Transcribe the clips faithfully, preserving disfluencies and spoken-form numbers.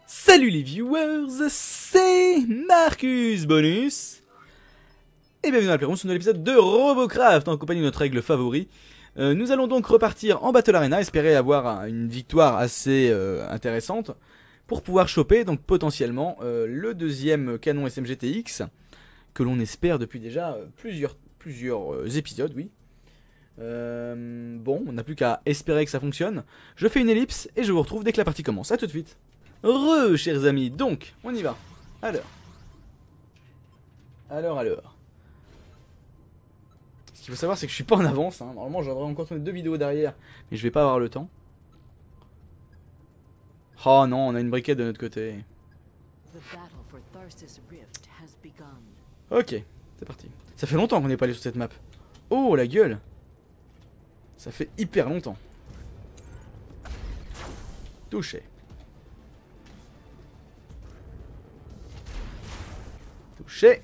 Salut les viewers, c'est Marcus Bonus et bienvenue dans la Playroom sur l'épisode de Robocraft en compagnie de notre règle favori. Euh, nous allons donc repartir en Battle Arena, espérer avoir une victoire assez euh, intéressante pour pouvoir choper donc potentiellement euh, le deuxième canon S M G T X que l'on espère depuis déjà euh, plusieurs, plusieurs euh, épisodes, oui. Euh, bon, on n'a plus qu'à espérer que ça fonctionne. Je fais une ellipse et je vous retrouve dès que la partie commence. A tout de suite. Re, chers amis, donc, on y va. Alors. Alors, alors. Ce qu'il faut savoir, c'est que je suis pas en avance. Hein. Normalement, j'aurais encore tourné deux vidéos derrière, mais je vais pas avoir le temps. Oh non, on a une briquette de notre côté. Ok, c'est parti. Ça fait longtemps qu'on n'est pas allé sur cette map. Oh, la gueule. Ça fait hyper longtemps. Touché. Touché.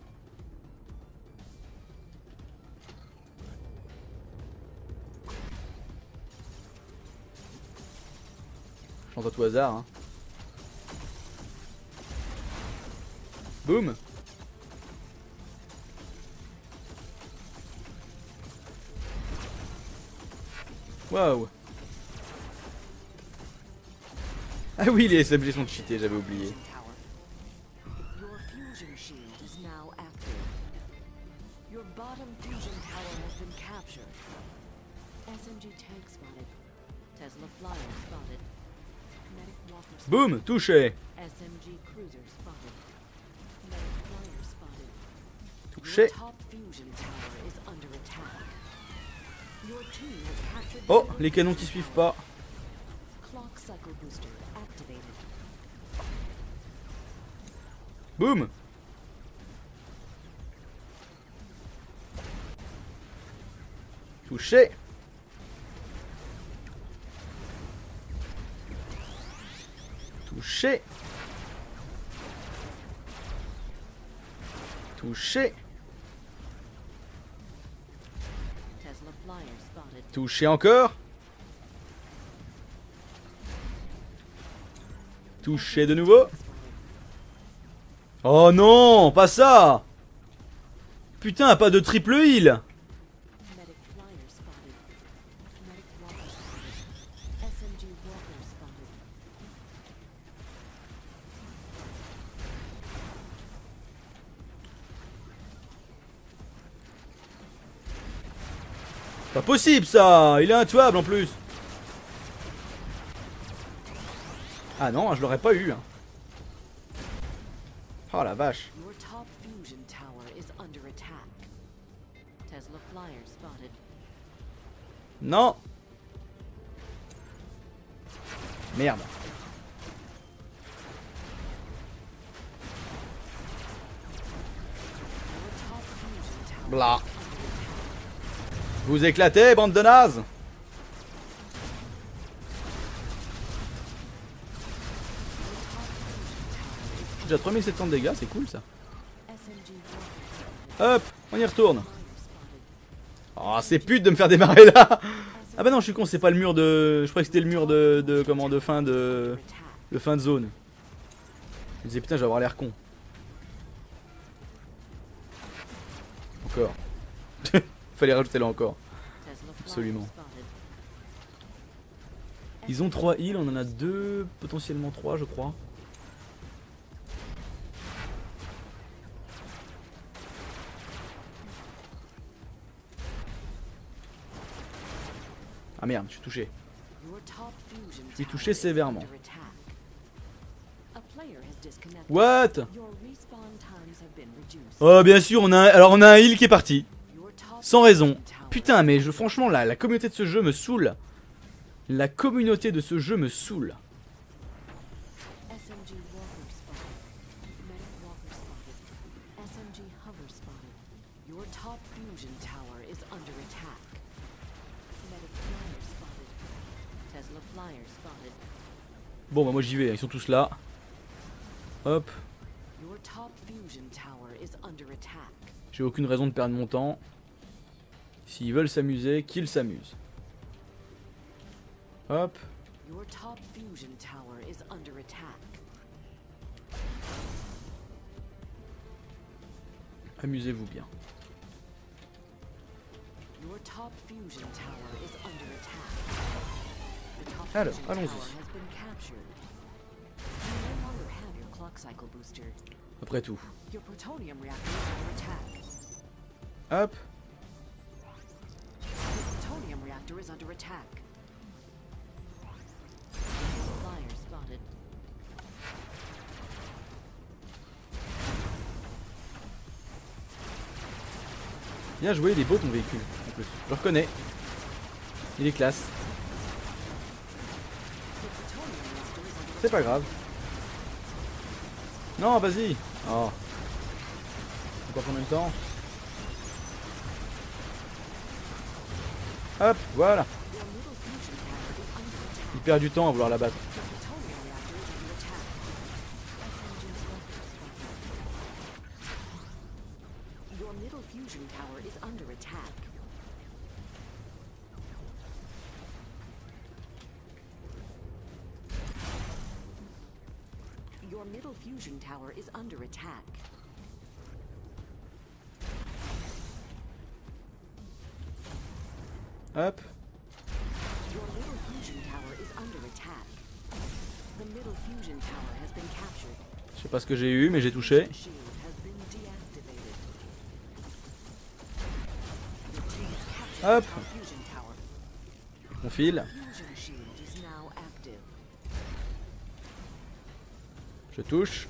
Je chante à tout hasard. Hein. Boum. Waouh. Ah oui, les S M G sont cheatés, j'avais oublié. Boum, touché. Touché. Oh, les canons qui suivent pas. Boum. Touché. Touché. Touché. Touché encore. Touché de nouveau. Oh non, pas ça. Putain, pas de triple heal. Pas possible ça. Il est intuable en plus. Ah non, je l'aurais pas eu. Hein. Oh la vache. Non. Merde. Blah. Vous éclatez, bande de nazes. J'ai déjà trois mille sept cents de dégâts, c'est cool ça. Hop, on y retourne. Oh, c'est pute de me faire démarrer là. Ah bah non, je suis con, c'est pas le mur de... Je croyais que c'était le mur de... de... Comment, de fin de... De fin de zone. Je me disais putain, je vais avoir l'air con. Encore. Fallait rajouter là encore. Absolument. Ils ont trois heals, on en a deux, potentiellement trois je crois. Ah merde, je suis touché. Je suis touché sévèrement. What? Oh bien sûr, on a un... alors on a un heal qui est parti. Sans raison. Putain, mais je, franchement, la, la communauté de ce jeu me saoule. La communauté de ce jeu me saoule. Bon, bah moi j'y vais, ils sont tous là. Hop. J'ai aucune raison de perdre mon temps. S'ils veulent s'amuser, qu'ils s'amusent. Hop. Amusez-vous bien. Alors, allons-y. Après tout. Hop. Bien joué, il est beau ton véhicule en plus. Je le reconnais. Il est classe. C'est pas grave. Non, vas-y. Oh. Encore combien de temps? Hop, voilà. Il perd du temps à vouloir la battre. Your middle fusion tower is under attack. Hop. Your middle fusion tower is under attack. The middle fusion tower has been captured. Je sais pas ce que j'ai eu, mais j'ai touché. Shield has been deactivated. Your team has captured Hop. our fusion tower. On file. Fusion shield is now active. Je touche.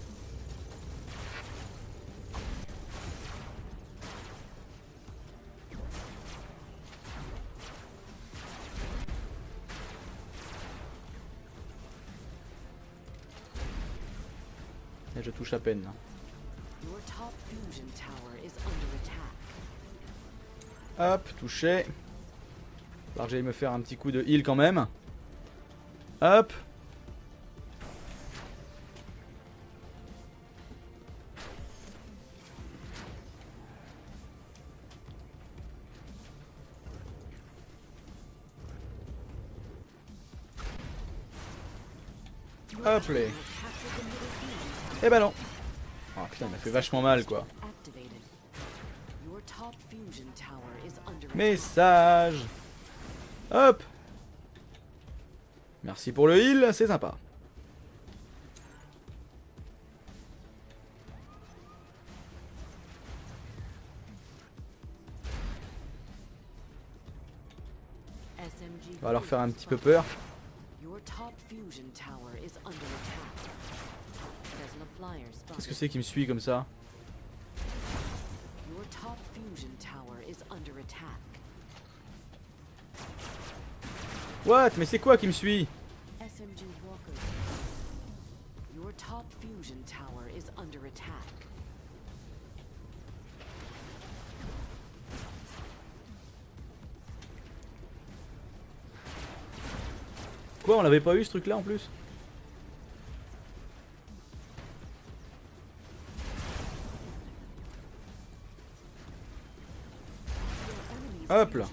Et je touche à peine. Your top fusion tower is under attack. Hop, touché. Alors que j'allais me faire un petit coup de heal quand même. Hop. Hop là. Eh ben non. Oh putain, il m'a fait vachement mal quoi. Message. Hop. Merci pour le heal, c'est sympa. On va leur faire un petit peu peur. Qu'est-ce que c'est qui me suit comme ça? What? Mais c'est quoi qui me suit? Quoi, on l'avait pas eu ce truc là en plus? Hop là.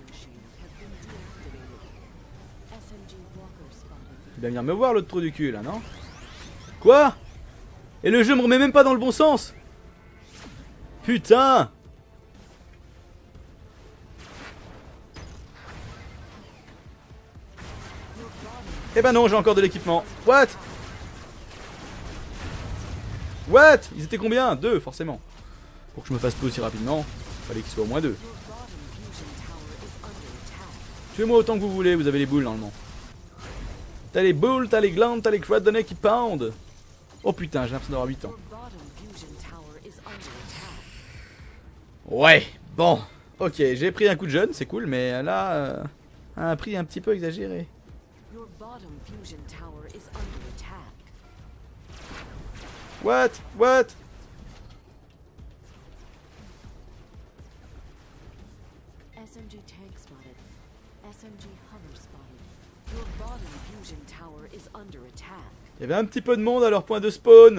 Il va venir me voir l'autre trou du cul là, non? Quoi? Et le jeu me remet même pas dans le bon sens. Putain. Eh ben non, j'ai encore de l'équipement. What? What? Ils étaient combien? Deux, forcément. Pour que je me fasse tout aussi rapidement, fallait qu'ils soient au moins deux. Tuez-moi autant que vous voulez, vous avez les boules normalement. T'as les boules, t'as les glandes, t'as les crottes de nez qui poundent. Oh putain, j'ai l'impression d'avoir huit ans. Ouais, bon. Ok, j'ai pris un coup de jeune, c'est cool, mais là, euh, à un prix un petit peu exagéré. What? What? S M G tank spotted. S M G hover spotted. Your bottom fusion tower is under attack. Il y avait un petit peu de monde à leur point de spawn.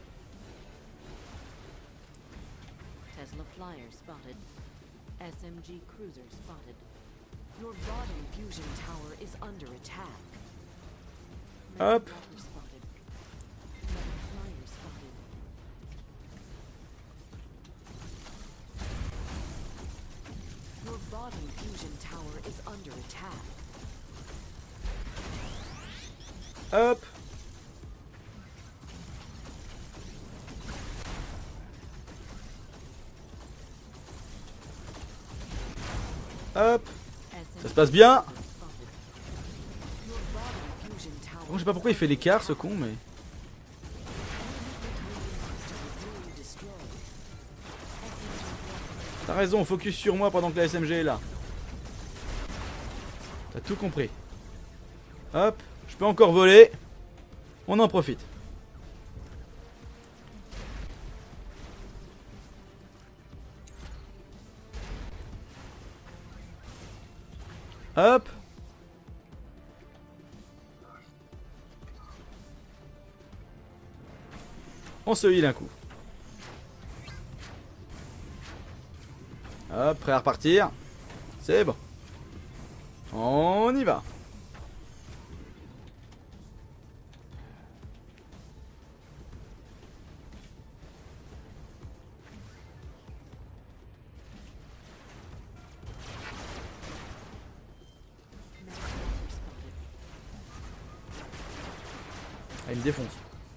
Tesla flyer spotted. S M G cruiser spotted. Your bottom fusion tower is under attack. Hop. Metal spotted. Metal flyer spotted. under attack. Hop. Hop. Ça se passe bien. Bon, je sais pas pourquoi il fait l'écart ce con, mais... T'as raison, focus sur moi pendant que la S M G est là. T'as tout compris. Hop, je peux encore voler. On en profite. Hop. On se heal un coup. Hop, prêt à repartir. C'est bon. On y va. Ah, il me défonce.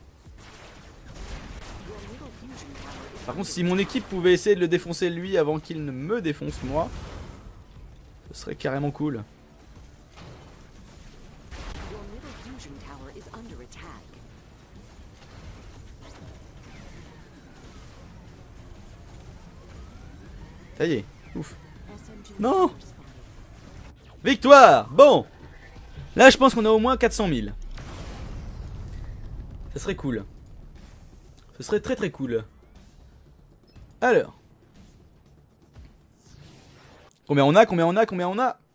Par contre, si mon équipe pouvait essayer de le défoncer lui avant qu'il ne me défonce moi, ce serait carrément cool. Ça y est, ouf. Non! Victoire! Bon! Là, je pense qu'on a au moins quatre cent mille. Ça serait cool. Ce serait très très cool. Alors. Combien on a? Combien on a? Combien on a?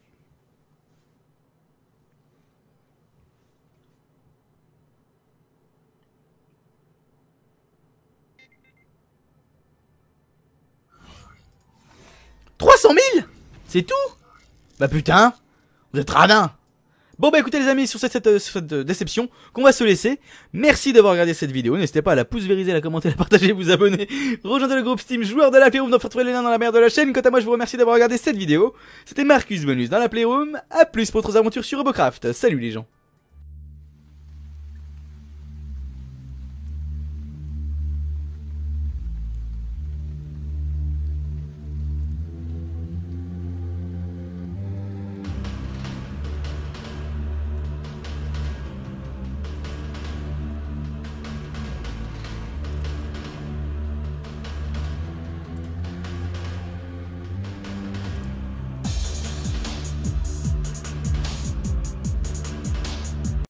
trois cent mille? C'est tout? Bah putain, vous êtes radins. Bon bah écoutez les amis, sur cette, cette, cette déception qu'on va se laisser. Merci d'avoir regardé cette vidéo. N'hésitez pas à la pouce vériser, la commenter, la partager, vous abonner. Rejoignez le groupe Steam joueur de la Playroom, d'en faire trouver les liens dans la barre de la chaîne. Quant à moi, je vous remercie d'avoir regardé cette vidéo. C'était Marcus Bonus dans la Playroom. A plus pour d'autres aventures sur Robocraft. Salut les gens.